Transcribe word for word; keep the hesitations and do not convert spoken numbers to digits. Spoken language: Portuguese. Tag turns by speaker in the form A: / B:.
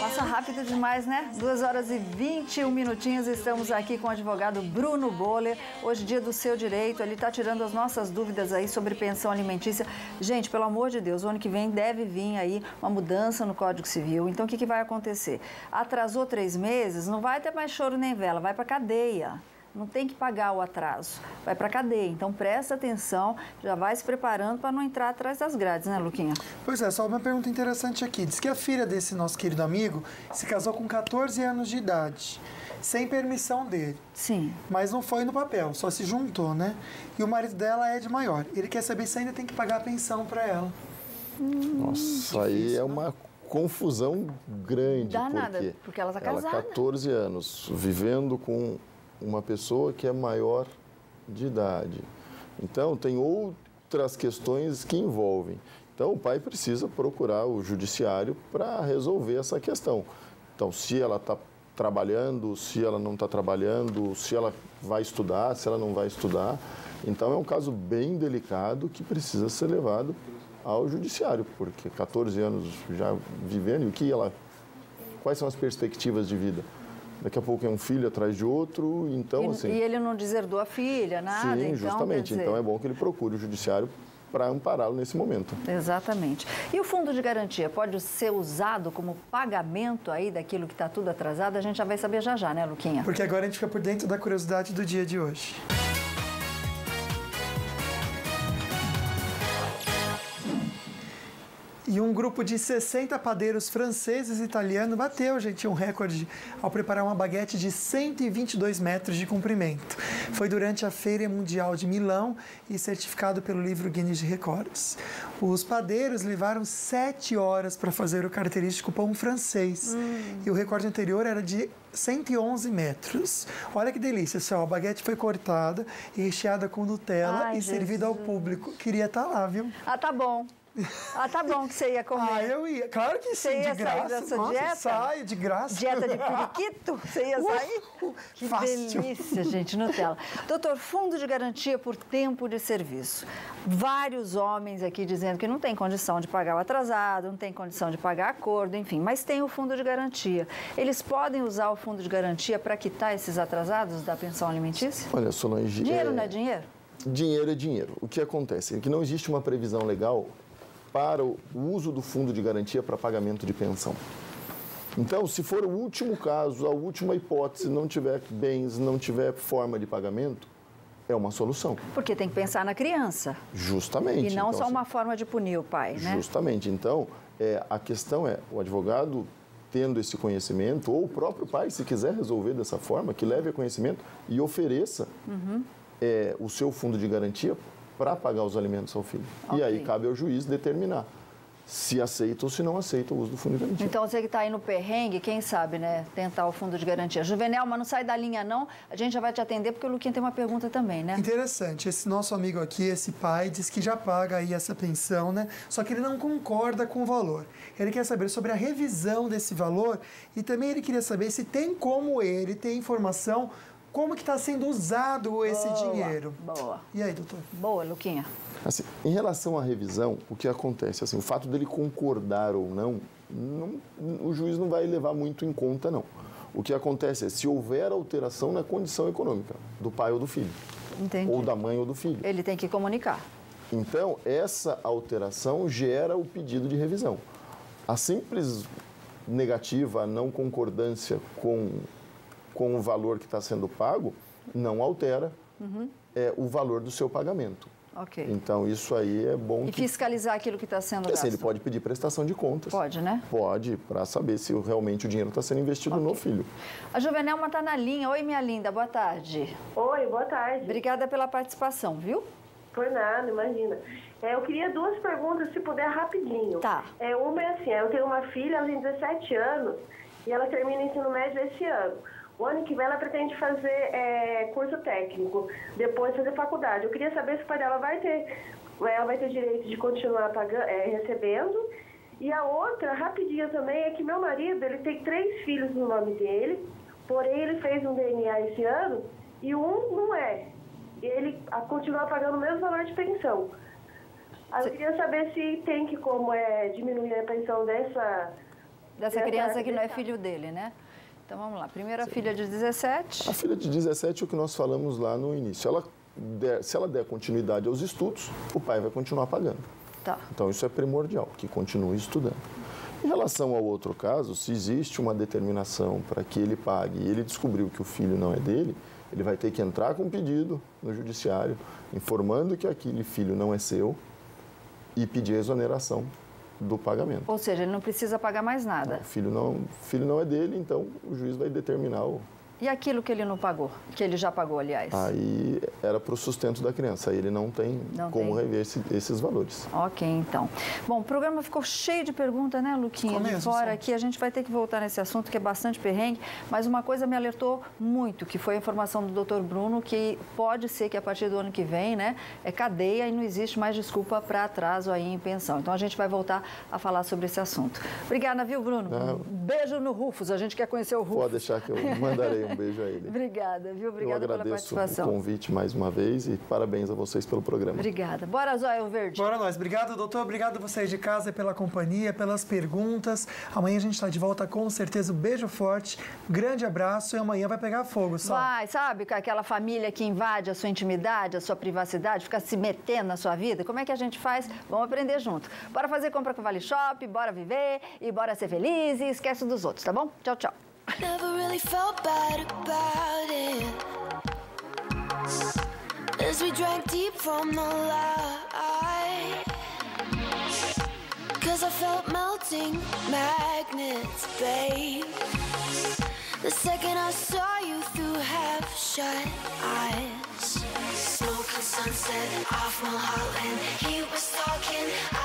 A: Passa rápido demais, né? duas horas e vinte e um minutinhos, estamos aqui com o advogado Bruno Boller. Hoje, dia do seu direito, ele está tirando as nossas dúvidas aí sobre pensão alimentícia. Gente, pelo amor de Deus, o ano que vem deve vir aí uma mudança no Código Civil. Então, o que, que vai acontecer? Atrasou três meses, não vai ter mais choro nem vela, vai para cadeia. Não tem que pagar o atraso, vai para cadeia. Então, presta atenção, já vai se preparando para não entrar atrás das grades, né, Luquinha?
B: Pois é, só uma pergunta interessante aqui. Diz que a filha desse nosso querido amigo se casou com quatorze anos de idade, sem permissão dele.
A: Sim.
B: Mas não foi no papel, só se juntou, né? E o marido dela é de maior. Ele quer saber se ainda tem que pagar a pensão para ela.
C: Hum, Nossa, aí é uma confusão grande.
A: Dá nada, porque ela está casada.
C: Ela, quatorze anos, vivendo com uma pessoa que é maior de idade. Então, tem outras questões que envolvem. Então, o pai precisa procurar o judiciário para resolver essa questão. Então, se ela está trabalhando, se ela não está trabalhando, se ela vai estudar, se ela não vai estudar. Então, é um caso bem delicado que precisa ser levado ao judiciário, porque quatorze anos já vivendo, e o que ela, quais são as perspectivas de vida? Daqui a pouco é um filho atrás de outro, então
A: e,
C: assim...
A: E ele não deserdou a filha, nada,
C: Sim,
A: então,
C: justamente.
A: Dizer...
C: Então é bom que ele procure o judiciário para ampará-lo nesse momento.
A: Exatamente. E o fundo de garantia pode ser usado como pagamento aí daquilo que está tudo atrasado? A gente já vai saber já já, né, Luquinha?
B: Porque agora a gente fica por dentro da curiosidade do dia de hoje. E um grupo de sessenta padeiros franceses e italianos bateu, gente, um recorde ao preparar uma baguete de cento e vinte e dois metros de comprimento. Foi durante a Feira Mundial de Milão e certificado pelo livro Guinness de Recordes. Os padeiros levaram sete horas para fazer o característico pão francês. Hum. E o recorde anterior era de cento e onze metros. Olha que delícia, só, a baguete foi cortada e recheada com Nutella. Ai, e Jesus. Servida ao público. Queria estar lá, viu?
A: Ah, tá bom. Ah, tá bom que você ia comer.
B: Ah, eu ia. Claro que sim,
A: você ia
B: de graça.
A: Sair dessa
B: Nossa,
A: dieta?
B: Saio de graça.
A: Dieta de periquito? Você ia sair?
B: Uh,
A: que
B: fácil.
A: delícia, gente, Nutella. Doutor, fundo de garantia por tempo de serviço. Vários homens aqui dizendo que não tem condição de pagar o atrasado, não tem condição de pagar acordo, enfim, mas tem o fundo de garantia. Eles podem usar o fundo de garantia para quitar esses atrasados da pensão alimentícia?
C: Olha, Solange...
A: Dinheiro
C: é...
A: não é dinheiro?
C: Dinheiro é dinheiro. O que acontece é que não existe uma previsão legal para o uso do fundo de garantia para pagamento de pensão. Então, se for o último caso, a última hipótese, não tiver bens, não tiver forma de pagamento, é uma solução.
A: Porque tem que pensar na criança.
C: Justamente.
A: E não
C: então,
A: só
C: assim,
A: uma forma de punir o pai, né?
C: Justamente. Então, é, a questão é, o advogado tendo esse conhecimento, ou o próprio pai, se quiser resolver dessa forma, que leve a conhecimento e ofereça uhum. é, o seu fundo de garantia para pagar os alimentos ao filho. Okay. E aí cabe ao juiz determinar se aceita ou se não aceita o uso do fundo de garantia.
A: Então, você que está aí no perrengue, quem sabe, né, tentar o fundo de garantia. Juvenel, mas não sai da linha não, a gente já vai te atender porque o Luquinha tem uma pergunta também, né?
B: Interessante, esse nosso amigo aqui, esse pai, diz que já paga aí essa pensão, né, só que ele não concorda com o valor. Ele quer saber sobre a revisão desse valor e também ele queria saber se tem como ele ter informação como que está sendo usado esse boa, dinheiro.
A: Boa.
B: E aí, doutor?
A: Boa, Luquinha.
C: Assim, em relação à revisão, o que acontece? Assim, o fato dele concordar ou não, não, o juiz não vai levar muito em conta, não. O que acontece é se houver alteração na condição econômica do pai ou do filho.
A: Entendi.
C: Ou da mãe ou do filho.
A: Ele tem que comunicar.
C: Então, essa alteração gera o pedido de revisão. A simples negativa, a não concordância com... com o valor que está sendo pago, não altera uhum. é, o valor do seu pagamento.
A: Ok.
C: Então, isso aí é bom.
A: E
C: que...
A: fiscalizar aquilo que está sendo
C: é,
A: gasto?
C: Assim, ele pode pedir prestação de contas.
A: Pode, né?
C: Pode, para saber se realmente o dinheiro está sendo investido okay. no filho.
A: A Juvenelma está na linha. Oi, minha linda, boa tarde.
D: Oi, boa tarde.
A: Obrigada pela participação, viu?
D: Por nada, imagina. É, eu queria duas perguntas, se puder, rapidinho.
A: Tá.
D: É, uma é assim, eu tenho uma filha, ela tem dezessete anos, e ela termina o ensino médio esse ano. O ano que vem ela pretende fazer é, curso técnico, depois fazer faculdade. Eu queria saber se o pai dela vai ter, ela vai ter direito de continuar pagando, é, recebendo. E a outra, rapidinho também, é que meu marido, ele tem três filhos no nome dele, porém ele fez um D N A esse ano e um não é. E ele continua pagando o mesmo valor de pensão. Aí eu queria saber se tem que como é, diminuir a pensão dessa...
A: Dessa criança que não é filho dele, né? Então vamos lá. Primeiro a filha de dezessete.
C: A filha de dezessete é o que nós falamos lá no início. Ela der, se ela der continuidade aos estudos, o pai vai continuar pagando.
A: Tá.
C: Então isso é primordial, que continue estudando. Em relação ao outro caso, se existe uma determinação para que ele pague e ele descobriu que o filho não é dele, ele vai ter que entrar com um pedido no judiciário, informando que aquele filho não é seu e pedir a exoneração do pagamento.
A: Ou seja, ele não precisa pagar mais nada.
C: Não, o filho não, o filho não é dele, então o juiz vai determinar o...
A: E aquilo que ele não pagou? Que ele já pagou, aliás?
C: Aí era para o sustento da criança, aí ele não tem
A: não
C: como
A: tem.
C: rever esse, esses valores.
A: Ok, então. Bom, o programa ficou cheio de perguntas, né, Luquinha?
B: Ficou
A: de
B: mesmo,
A: fora
B: sim.
A: aqui, a gente vai ter que voltar nesse assunto, que é bastante perrengue, mas uma coisa me alertou muito, que foi a informação do doutor Bruno, que pode ser que a partir do ano que vem, né, é cadeia e não existe mais desculpa para atraso aí em pensão. Então a gente vai voltar a falar sobre esse assunto. Obrigada, viu, Bruno?
C: Não.
A: Um beijo no Rufus, a gente quer conhecer o Rufus.
C: Pode deixar que eu mandarei um beijo a ele.
A: Obrigada, viu? Obrigada pela participação.
C: Eu agradeço o convite mais uma vez e parabéns a vocês pelo programa.
A: Obrigada. Bora, Zóio Verde.
B: Bora nós. Obrigado, doutor. Obrigado vocês de casa pela companhia, pelas perguntas. Amanhã a gente está de volta com certeza. Um beijo forte, grande abraço e amanhã vai pegar fogo, só.
A: Vai, sabe, com aquela família que invade a sua intimidade, a sua privacidade, fica se metendo na sua vida. Como é que a gente faz? Vamos aprender junto. Bora fazer compra com o Vale Shop, bora viver e bora ser feliz e esquece dos outros, tá bom? Tchau, tchau.
E: Never really felt bad about it, as we drank deep from the light, cause I felt melting magnets, babe, the second I saw you through half shut eyes. Smoking sunset off Mulholland, he was talking.